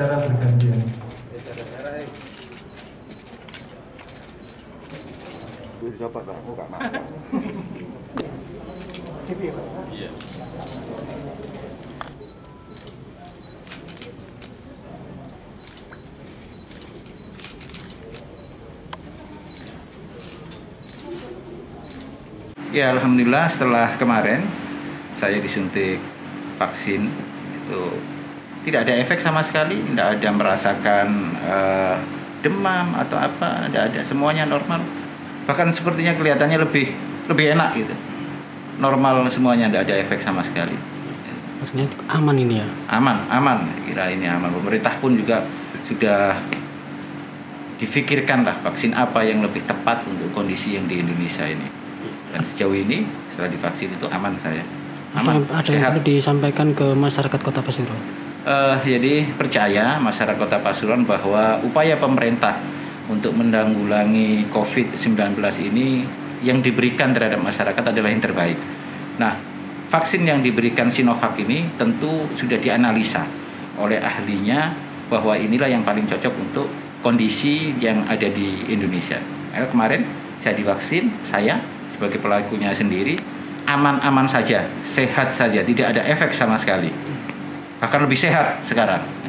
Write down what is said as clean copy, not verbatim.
secara bergantian. Dapat lah, aku gak mau. Iya. Ya, alhamdulillah setelah kemarin saya disuntik vaksin itu tidak ada efek sama sekali, tidak ada merasakan demam atau apa, tidak ada, semuanya normal. Bahkan sepertinya kelihatannya lebih enak gitu. Normal semuanya, tidak ada efek sama sekali. Artinya aman ini ya? Aman. Kira ini aman. Pemerintah pun juga sudah difikirkan lah vaksin apa yang lebih tepat untuk kondisi yang di Indonesia ini. Dan sejauh ini setelah divaksin itu aman saya. Aman, ada sehat. yang perlu disampaikan ke masyarakat Kota Pasuruan? Jadi percaya masyarakat Kota Pasuruan bahwa upaya pemerintah untuk menanggulangi COVID-19 ini yang diberikan terhadap masyarakat adalah yang terbaik. Nah, vaksin yang diberikan Sinovac ini tentu sudah dianalisa oleh ahlinya bahwa inilah yang paling cocok untuk kondisi yang ada di Indonesia. Kemarin saya divaksin, saya sebagai pelakunya sendiri aman-aman saja, sehat saja, tidak ada efek sama sekali. Bahkan lebih sehat sekarang.